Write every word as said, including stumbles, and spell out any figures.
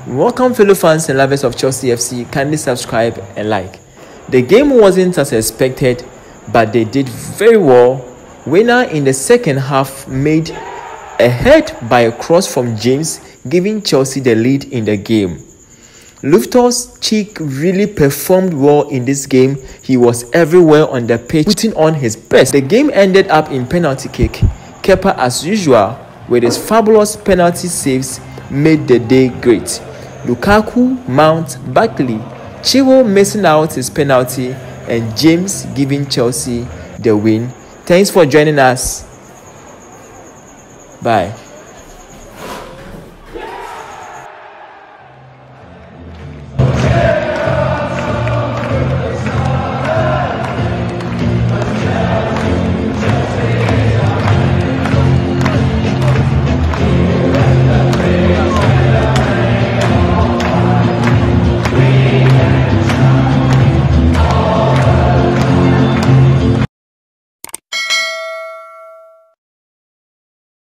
Welcome fellow fans and lovers of Chelsea F C, kindly subscribe and like. The game wasn't as expected, but they did very well. Winner in the second half made a head by a cross from James, giving Chelsea the lead in the game. Loftus-Cheek really performed well in this game. He was everywhere on the pitch, putting on his best. The game ended up in penalty kick. Kepa, as usual, with his fabulous penalty saves, made the day great. Lukaku, Mount, Barkley, Chilwell missing out his penalty, and James giving Chelsea the win. Thanks for joining us. Bye.